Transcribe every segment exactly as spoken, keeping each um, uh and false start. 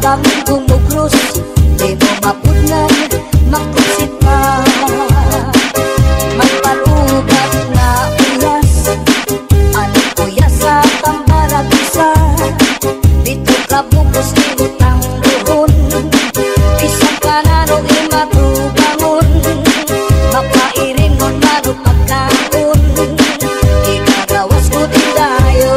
kang gumugros, di mo mapudnan, makusit ka. May palugat na ulas, ano kuya sa tambaragisa. Dito ka bugos ni utang doon, isang kanano imatubangon. Mapairin mo maro pagkaon, ikagawas ko din tayo.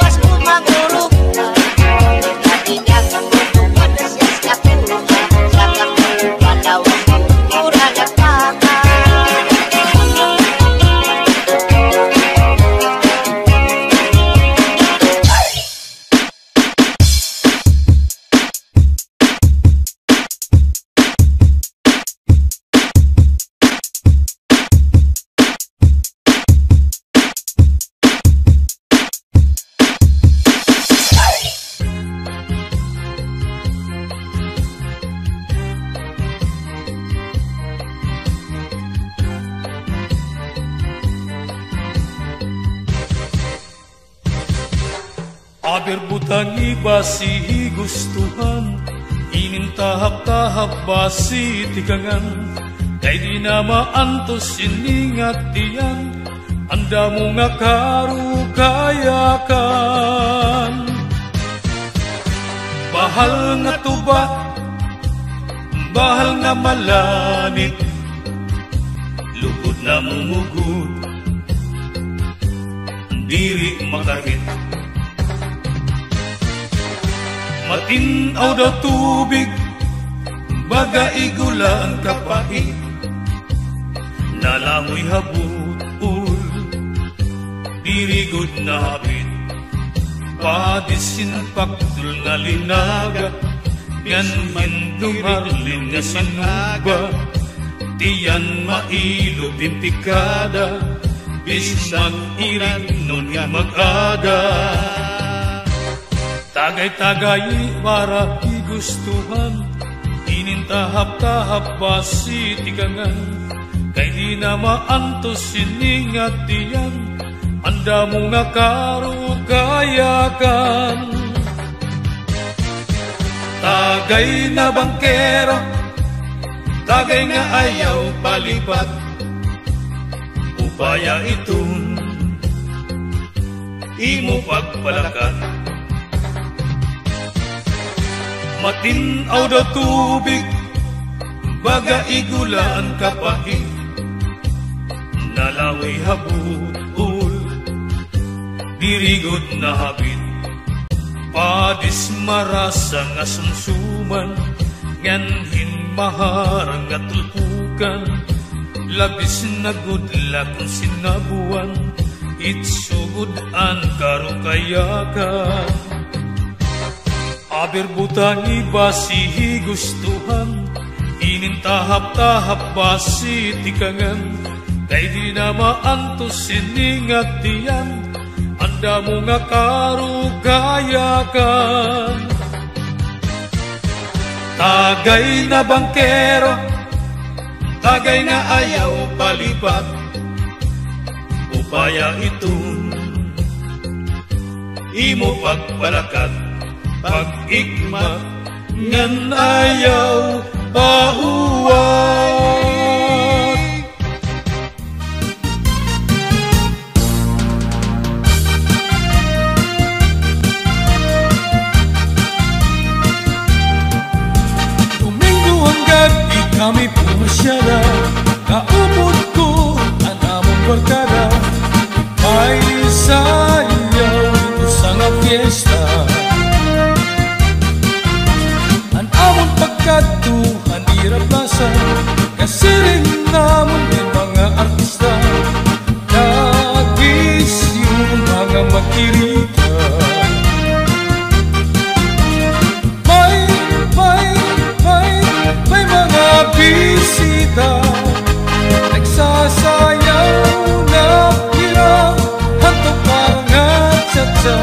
Aber butangi basi gustuhan, inin tahap-tahap basi tigangan, kay di na maantos iningat tiyan, anda mo nga karukayakan. Bahal nga tuba, bahal nga malanit, lukod na mumugod, diri makakit. Matinaw daw tubig, baga igula ang kapait, nalangoy habut-ul, dirigod na habit, padisin paktul nga linaga, yan hindumarlin nga sinuba, tiyan mailo pimpikada, bis mag-irin nun mag-ada. Tagay-tagay para igustuhan, inin tahap-tahap basi tigangan, kay di na maantos siningat diyan, anda mo nga karukayakan. Tagay na bangkero, tagay nga ayaw palipat, upaya itong imo pagpalakat. Matinaw daw tubig, baga igula ang kapait, nalaway habut-ul, dirigod na habit, padis marasa nga sumsuman, nganhin maharang nga tulpukan, labis na gudla kung sinabuan, itsugod ang karukayakan. Aber butangi basi gustuhan, inin tahap-tahap basi tikangan, kay di na maantos siningat tiyan, anda mo nga karukayakan. Tagay na bangkero, tagay na ayaw palipat, upaya itong imo pagpalakat, pag-igma ngan ayaw pauwat. Domingo hanggang di kami pumasyada, kaupod ko ang among barkada, ay sayaw ito sa nga fiesta. Pagkatuhan ira plaza, kasiring namon din mga artista, nagis yung mga magkirita. May, may, may, may mga bisita, nagsasayaw na hirang, hantok parangat sa-tsa.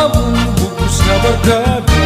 among bugos nga barkada.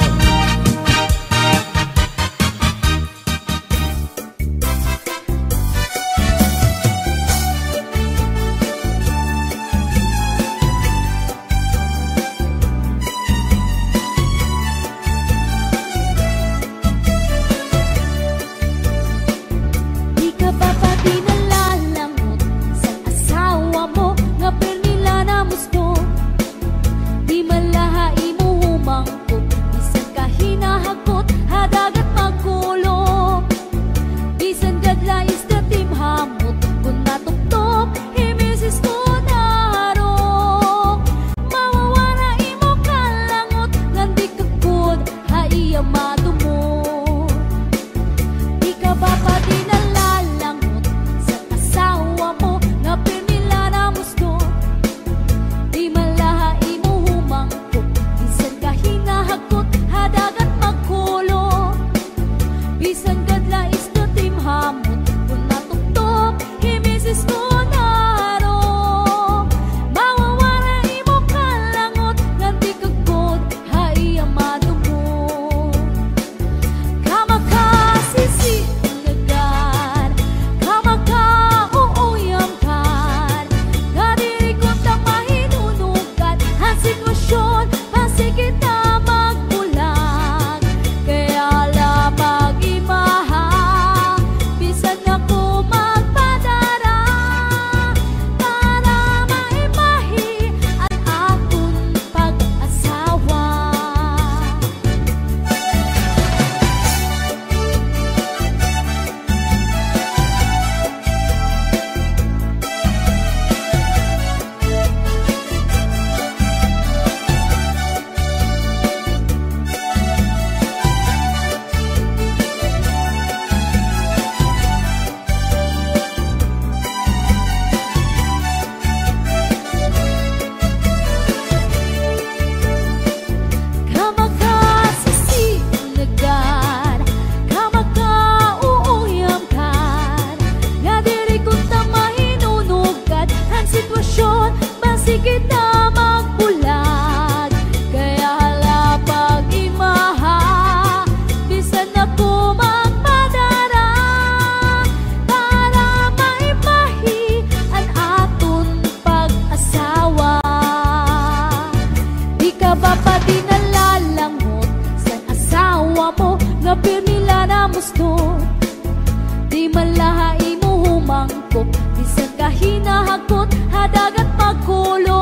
Di malahay mo humangkop, bisan ka hinahakot, hadagat magkulo.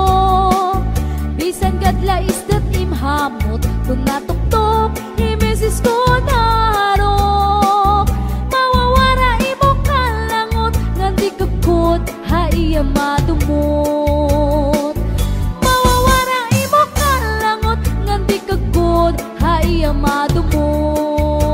Bisan kadlais dat imhamot, kung natuktok, imisis ko narok. Mawawara imo kalangot, nganti kakot, haiya madumot. Mawawara imo kalangot, nganti kakot, haiya madumot.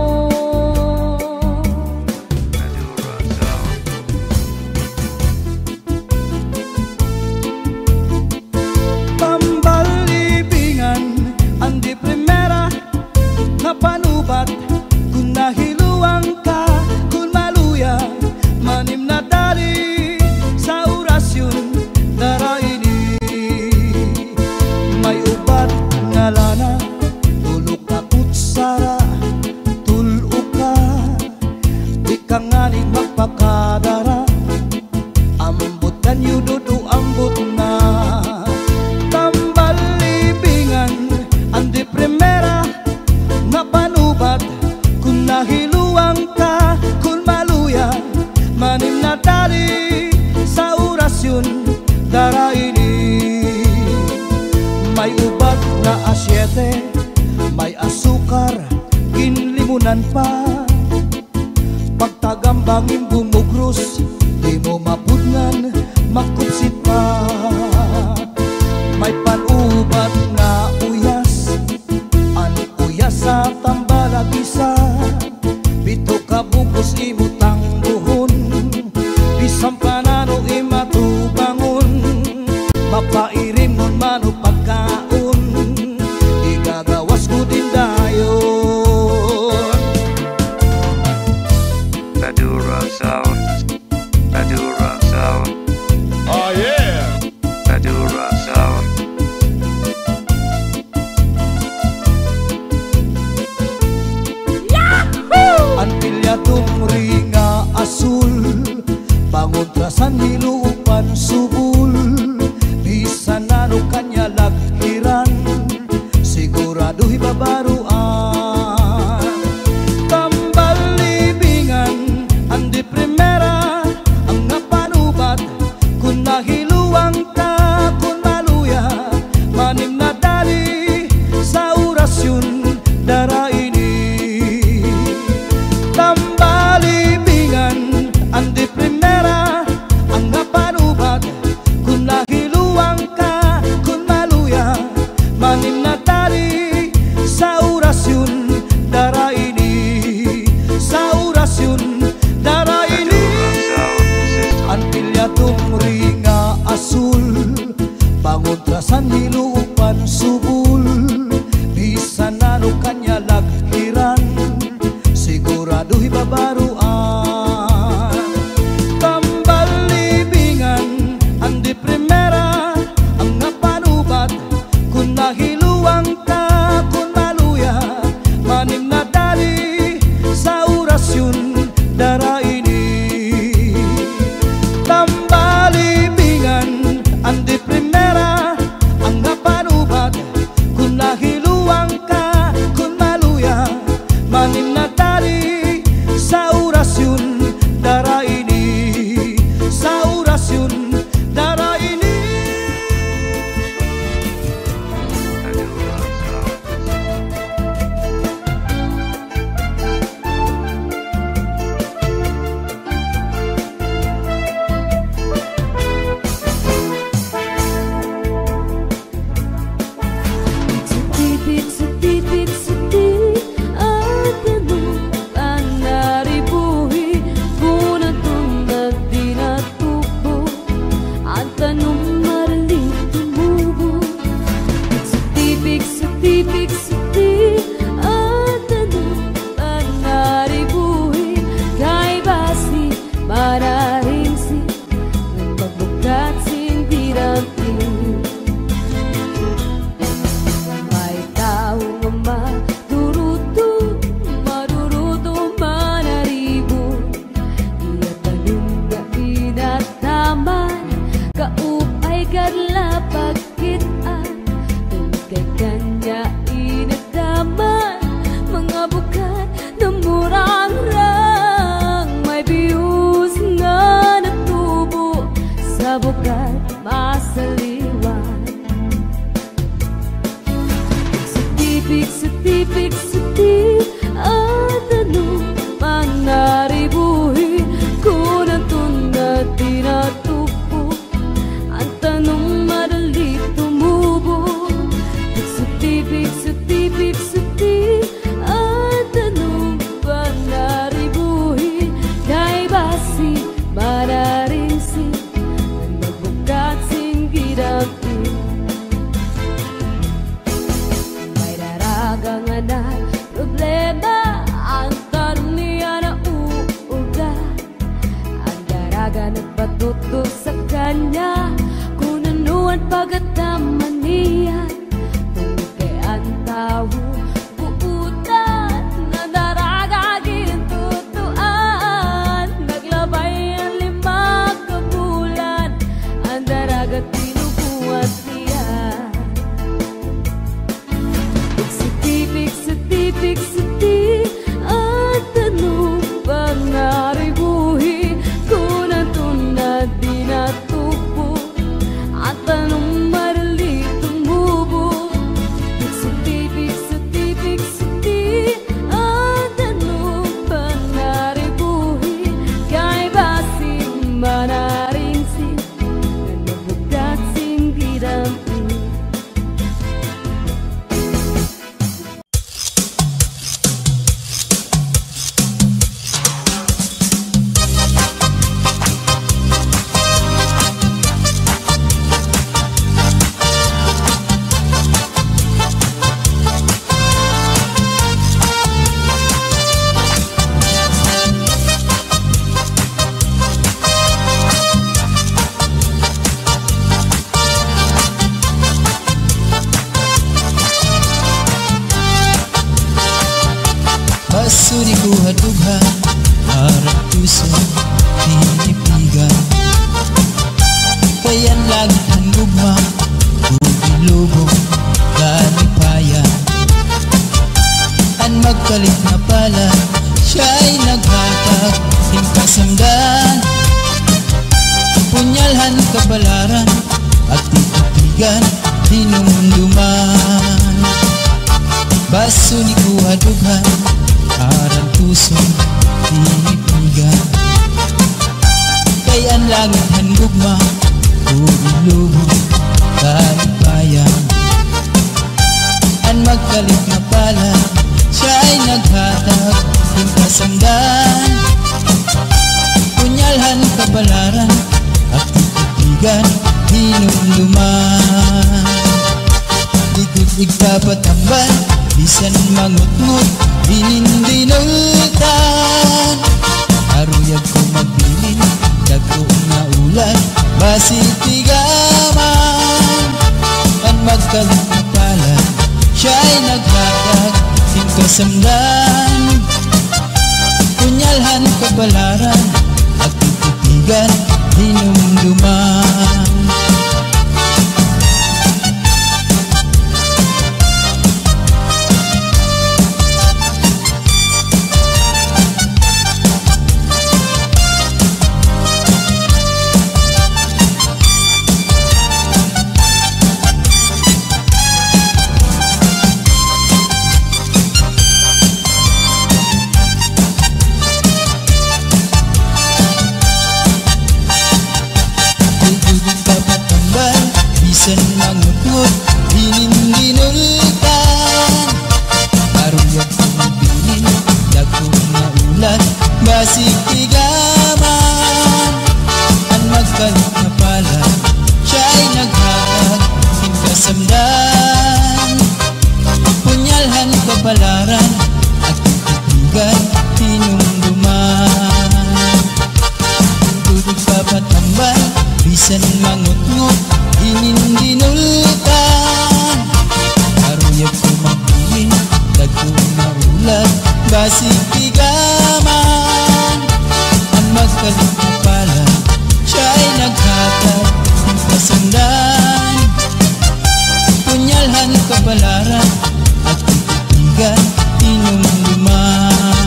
Panubat kung nahiluang ka, kung maluya manim na dali sa orasyon daraini. May ubat nga lana tulog ka kutsara tulo ka, di ka nga ni magpakadara, ambot kanyo dudu ambot na. Tambal libingan ang di primera na panubat kung nahiluang ka, kung maluya manim na dali sa orasyon daraini. May ubat na asyete, may asukar, kinlimunan pa, pagtagambangin bumugros, di mo mapudngan, makupsit pa. May panubat na uyas, sa tambalagisa, bito ka bukos imutang buhon, bisang panano imatubangon, mapairim nun mano pagkaon, igagawas ko din dayon. Madura Sound. siguradu'y babaruan. Tambal libingan, andi primera, ang napanubat, kung nahiluang ka, kung maluya, manim na dali sa orasyon dara ini. Tambal libingan, andi primera, ang napanubat, kung nahiluang ka, kung maluya, manim na dali sa orasyon dara ini, sa orasyon dara ini. Ang pilyatong ringa asul, panguntrasan nilupan subul, bisan ano kanya laghiran, siguradu'y babaruan. Tambal libingan, andi primera, ang napanubat, kung nahiluang ka, kung maluya, manim na dali sa orasyon dara ini. Tambal libingan, andi primera, ang napanubat, kung nahiluang ka, kung maluya, manim na dali sa orasyon dara ini, sa orasyon dara ini. Setipik, setipik, setipik, ada numpang naribuhi, kuna tunag di natubo, at tanong mariling tumubo. Setipik, setipik, setipik, ada numpang naribuhi, kay basi mararingsi, nang magbukat sindirantin. May taong maduruto, maduruto manaribo, iya tanong nga inataman, kaupay kadla pagkitaan, tungkay kanya inataman, mga bukat na murang-rang, may biyus nga natubo, sa bukat masaliwan. Setipik, setipik, setipik, ada numpang naribuhi, kuna tunad di natubo, ang tanong madali tumubo. Setipik, setipik, setipik, ada numpang naribuhi, kay basi mararingsi, ang magbukat singgidapin. May daragangan na problema, ang karunia na uuga, ang daraga nagpatuto sa kanya, kung ano ang pagkataman niya, tungkay ang tao buutan, na daraga gintutuan, naglabay ang lima kabulan, ang daraga tinubuhat niya. Setipik, setipik, setipik, ada numpang naribuhi, kuna tunad di natubo, at tanong madali tumubo. Setipik, setipik, setipik, ada numpang naribuhi, kay basi manaringsi, nang magbukat singgidapin. Basuri ko hadugha, harap tusa, tinipigan. Kayan lagi ang lugma, ubilubong, kalipayan. magkalit na pala, siya'y naghatag ng kasamdan. Punyalhan kabalaran at titigan hinumduman. Baso ni kuhadughan aran tusong tinipigan. Kay ang langit handugma ulubog kalipayan. Ang magkalit na pala, siya'y naghatag ng kasamdan. Punyalhan kabalaran at titigan hinumduman. Likod igpapatambal, bisan mangut-ngut hinindinultan. Aruyag ko magbilin, dagko na ulan basit tigaman. Ang magkalit na pala, siya'y naghatag ng kasamdan. Punyalhan kabalaran at titigan hinumduman. Bisan mangut-ngut hinindinultan. Aruyag ko magbilin, dagko na ulan basig tigaman. Ang magkalit na pala, siya'y naghatag ng kasamdan. Punyalhan kabalaran at titigan hinumduman. Tutug papatambal, bisan mangut-ngut hinindinultan. Aruyag ko magbilin, dagko na ulan basig tigaman. Ang magkalit na pala, siya'y naghatag ng kasamdan. Punyalhan kabalaran at titigan hinumduman.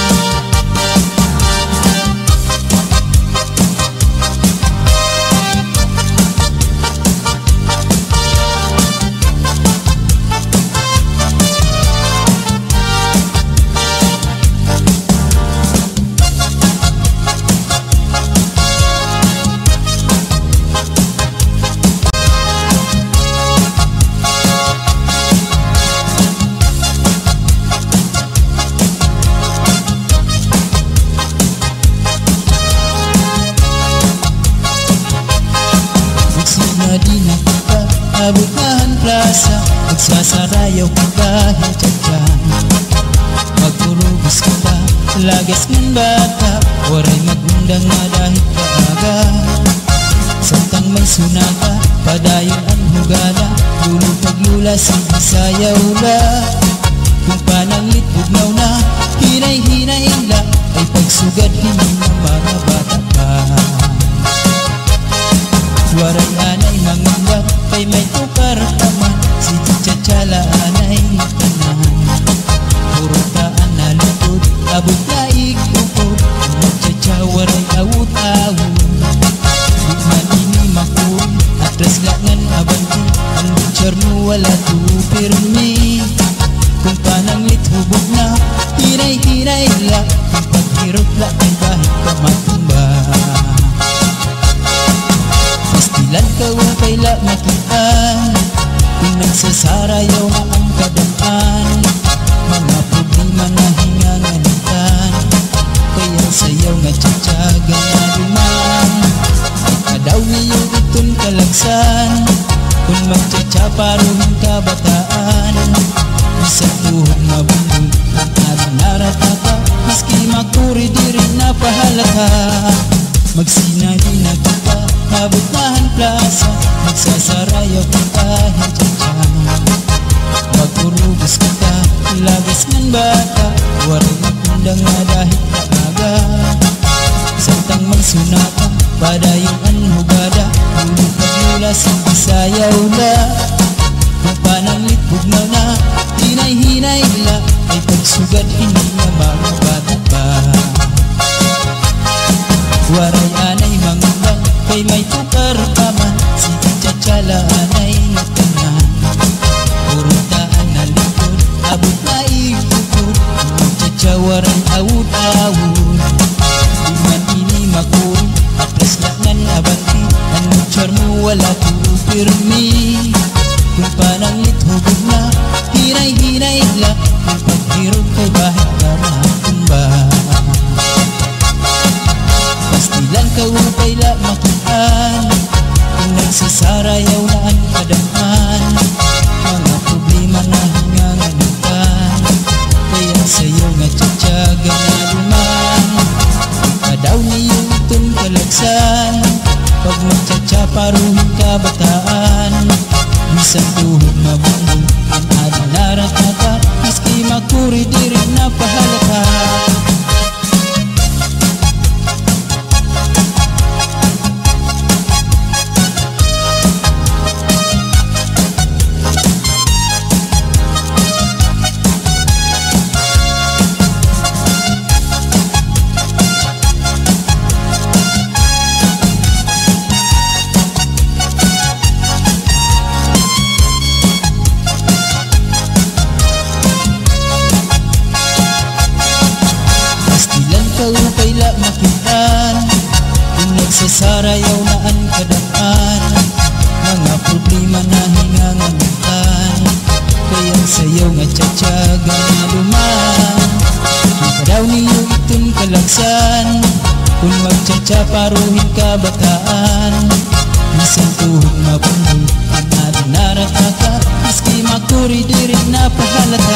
Abutahan plaza, magsasarayaw ka kahit dyan. Magturubos ka pa, lagas ng bata, waray magundang na dahil kaaga. Samtang may sunata, padayon ang hugada, lulong paglula sigisayaw la. Kung pananglit bugnaw na, hinay-hinay la, ay pagsugad hindi ng mga bata pa. Waray anay mangundak, kay may tukar taman, si Tchatchala anay tanan. Puro taan na lutod, abot na ikukod, Tchatcha waray awut-awut. Di manini makuri, atras langan abanti, ang butcher mo wala tupirmi. Kung pananglit hubog na, hinay-hinay la, kung paghirot la ay kahit ka matumba. Pastilan ka wakay la makitaan, kung nagsasarayaw na ang kadaan. Mga problema na hinganganitan, kaya sayaw nga tiyatsaga na duman. Ikadaw niyo itong kalagsan, kung magtiyatsa paruhing kabataan. Isang tuhog na bundol, ang ating naratata, maski makuri di rin napahalata. Magsinahina kita, abutahan plaza, magsasarayaw ka kahit dyan. Magturubos kita, lagas ng bata, waray magundang na dahil kaaga. Samtang may sunata, padayon ang hugada, ulit paglula sigisayaw la. Kung pananglit bugnaw na, hinay-hinay la, ay pagsugod sugad hindi na mga bata pa. Waray anay mangundang kay may tukar pa man, si Chachala anay natanan. Purutaan na likod, abot na ikukod, Chacha waray awud-awud. Di man ini makuri, atras laknan abanti, ang charmo wala kupirmi. Kung pananglit hubog na, hinay-hinay lang, kung paghirog kay bahit ka makumba. Pastilan ka upay la makitaan, kung nagsasarayaw na ang kadaman. Mga problema na hinganganitan, kaya sa'yo nga tsatsaga na luman. Kadaw niyo itong kalagsan, pag magtsatsa paruhin ka bataan. Bisan tuhod mabungon ang adalarat nata, miski makuri diri na pahalata. Upay la makitaan, kung nagsasarayaw na ang kadaan. Mga problema na hinganganitan, kaya sayaw nga tsatsaga na luman. Kung kadaw niyo itong kalagsan, kung magtsatsa paruhin ka bataan. Bisan tuhod mabungon ang adanarat nata, miski makuri diri na pahalata.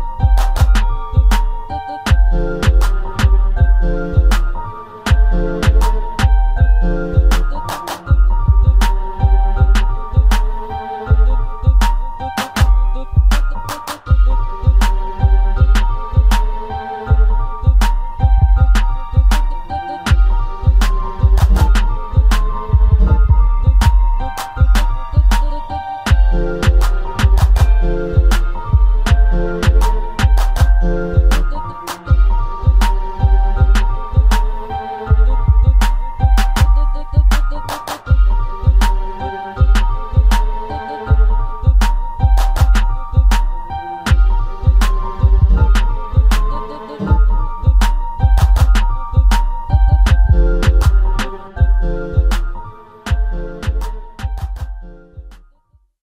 Thank you.